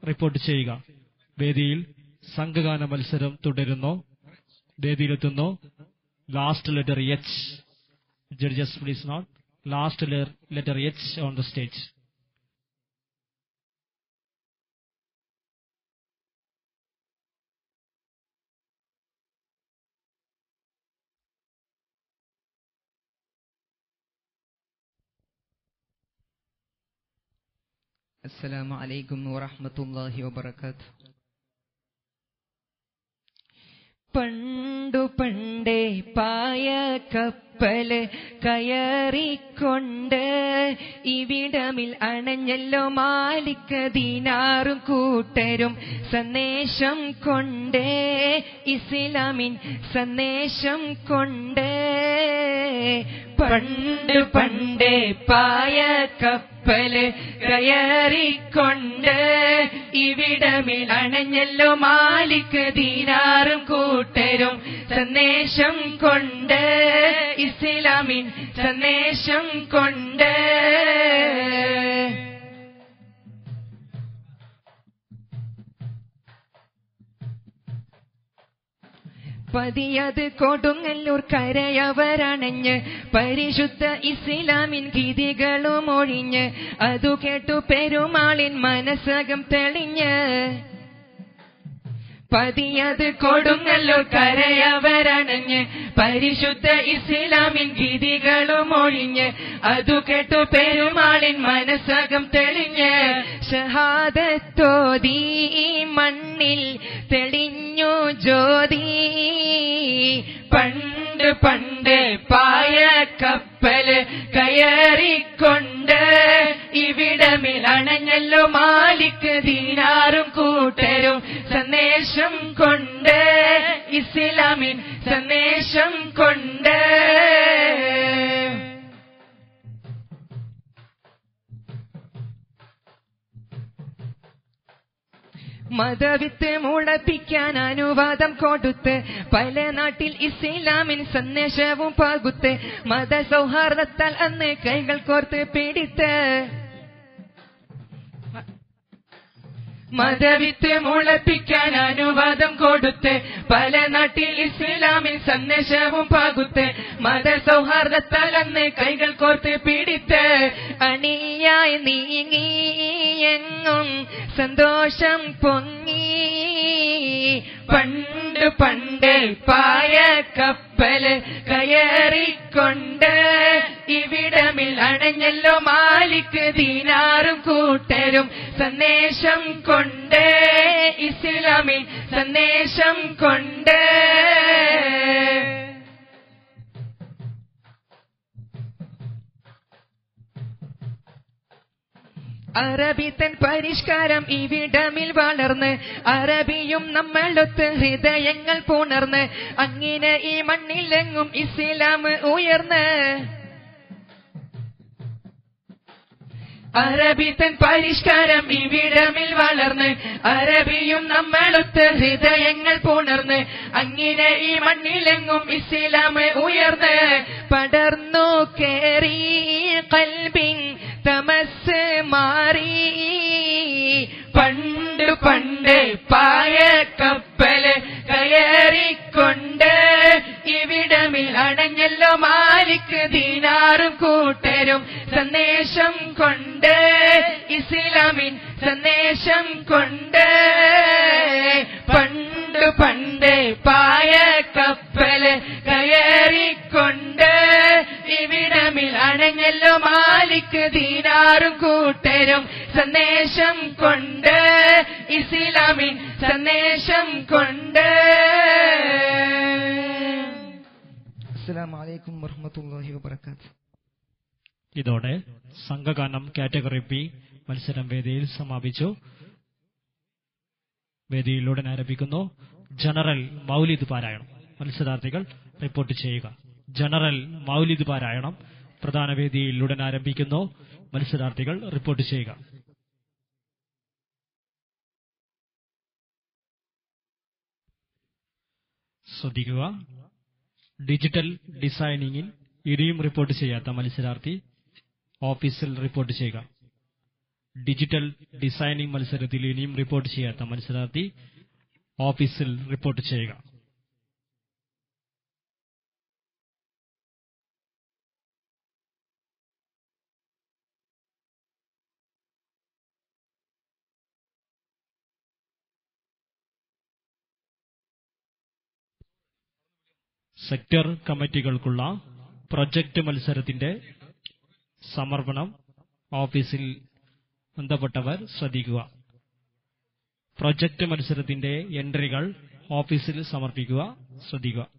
Report ചെയ്യുക. വേദിയിൽ സംഘഗാന മത്സരം തുടരുന്നു. വേദിയിലെത്തുന്നു last letter H. Judges please note last letter H on the stage. അസ്സലാമു അലൈക്കും വറഹ്മത്തുള്ളാഹി വബറകാതുഹു. പണ്ടു പണ്ടേ പായ കപ്പല് കയറിക്കൊണ്ട് ഇവിടമിൽ അണഞ്ഞല്ലോ മാലിക് ദീനാറും കൂട്ടരും സന്ദേശം കൊണ്ട് ഇസ്ലാമിൻ സന്ദേശം കൊണ്ട്. പണ്ട് പണ്ടേ പായ കപ്പല് കയറിക്കൊണ്ട് ഇവിടമിൽ അണഞ്ഞല്ലോ മാലിക് ദീനാറും കൂട്ടരും സന്ദേശം കൊണ്ട് ഇസ്ലാമിൻ സന്ദേശം കൊണ്ട്. പതിയത് കൊടുങ്ങല്ലൂർ കരയവരണഞ്ഞ് പരിശുദ്ധ ഇസ്ലാമിൻ ഗീതികളും ഒഴിഞ്ഞ് അതു കേട്ടു പെരുമാളിൻ മനസ്സകം തെളിഞ്ഞ്. പതിയത് കൊടുങ്ങല്ലൂർ കരയവരണഞ്ഞ് പരിശുദ്ധ ഇസ്ലാമിൻ ഗീതികളും ഒഴിഞ്ഞ് അതു കേട്ടു പെരുമാളിൻ മനസ്സകം തെളിഞ്ഞ്. ഷഹാദത്തോതി മണ്ണിൽ തെളിഞ്ഞു ജ്യോതി. പണ്ട് പണ്ട് പായ കപ്പല് കയറിക്കൊണ്ട് ഇവിടമിൽ അണഞ്ഞല്ലോ മാലിക് ദീനാറും കൂട്ടരും സന്ദേശം കൊണ്ട് ഇസ്ലാമിൻ സന്ദേശം കൊണ്ട്. മതവിത്ത് മുളപ്പിക്കാൻ അനുവാദം കൊടുത്ത് പല നാട്ടിൽ ഇസ്ലാമിൻ സന്ദേശവും പകുത്ത് മതസൗഹാർദ്ദത്താൽ അന്ന് കൈകൾ കോർത്ത് പിടിത്ത്. മതവിത്ത് മുളപ്പിക്കാൻ അനുവാദം കൊടുത്ത് പല നാട്ടിൽ ഇസ്ലാമിൻ സന്ദേശവും പകുത്ത് മതസൗഹാർദ്ദത്താൽ അന്ന് കൈകൾ കോർത്ത് പിടിത്ത്. അണിയായി നീങ്ങി എങ്ങും സന്തോഷം പൊങ്ങി. പണ്ട് പണ്ട് പായ കപ്പല് കയറിക്കൊണ്ട് ഇവിടമിൽ അണഞ്ഞല്ലോ മാലിക് ദീനാറും കൂട്ടരും സന്ദേശം കൊണ്ട് ഇസ്ലാമിൻ സന്ദേശം കൊണ്ട്. അറബി തൻ പരിഷ്കാരം ഇവിടമിൽ വളർന്ന് അറബിയും നമ്മളൊത്ത് ഹൃദയങ്ങൾ പുണർന്ന് അങ്ങനെ ഈ മണ്ണിലെങ്ങും ഇസ്ലാം ഉയർന്ന്. അറബി തൻ പരിഷ്കാരം ഇവിടമിൽ വളർന്ന് അറബിയും നമ്മളൊത്ത് ഹൃദയങ്ങൾ പുണർന്ന് അങ്ങനെ ഈ മണ്ണിലെങ്ങും ഇസ്ലാം ഉയർന്ന്. പടർന്നു കേറി ഖൽബിൻ തമസ് മാറി. പണ്ട് പണ്ട് പായ കപ്പല് കയറിക്കൊണ്ട് ഇവിടമിൽ അണഞ്ഞല്ലോ മാലിക് ദീനാറും കൂട്ടരും സന്ദേശം കൊണ്ട് ഇസ്ലാമിൻ സന്ദേശം കൊണ്ട്. പണ്ട് പണ്ട് പായ കപ്പല് കയറിക്കൊണ്ട് ഇവിടമിൽ അണഞ്ഞല്ലോ മാലിക് ദീനാറും കൂട്ടരും സന്ദേശം കൊണ്ട് ഇസ്ലാമിൻ സന്ദേശം കൊണ്ട്. അസ്സലാമു അലൈക്കും വറഹ്മത്തുള്ളാഹി വബറകാതുഹു. ഇതോടെ സംഘഗാനം കാറ്റഗറി ബി മത്സരം വേദിയിൽ സമാപിച്ചു. വേദിയിലുടൻ ആരംഭിക്കുന്നു ജനറൽ മൗലിദ് പാരായണം. മത്സരാർത്ഥികൾ റിപ്പോർട്ട് ചെയ്യുക. ജനറൽ മൗലിദ് പാരായണം പ്രധാന വേദിയിലുടൻ ആരംഭിക്കുന്നു. മത്സരാർത്ഥികൾ റിപ്പോർട്ട് ചെയ്യുക. ശ്രദ്ധിക്കുക, ഡിജിറ്റൽ ഡിസൈനിങ്ങിൽ ഇനിയും റിപ്പോർട്ട് ചെയ്യാത്ത മത്സരാർത്ഥി ഓഫീസിൽ റിപ്പോർട്ട് ചെയ്യുക. ഡിജിറ്റൽ ഡിസൈനിംഗ് മത്സരത്തിൽ ഇനിയും റിപ്പോർട്ട് ചെയ്യാത്ത മത്സരാർത്ഥി ഓഫീസിൽ റിപ്പോർട്ട് ചെയ്യുക. സെക്ടർ കമ്മിറ്റികൾക്കുള്ള പ്രൊജക്ട് മത്സരത്തിന്റെ സമർപ്പണം ഓഫീസിൽ ബന്ധപ്പെട്ടവർ ശ്രദ്ധിക്കുക. പ്രൊജക്ട് മത്സരത്തിന്റെ എൻട്രികൾ ഓഫീസിൽ സമർപ്പിക്കുക, ശ്രദ്ധിക്കുക.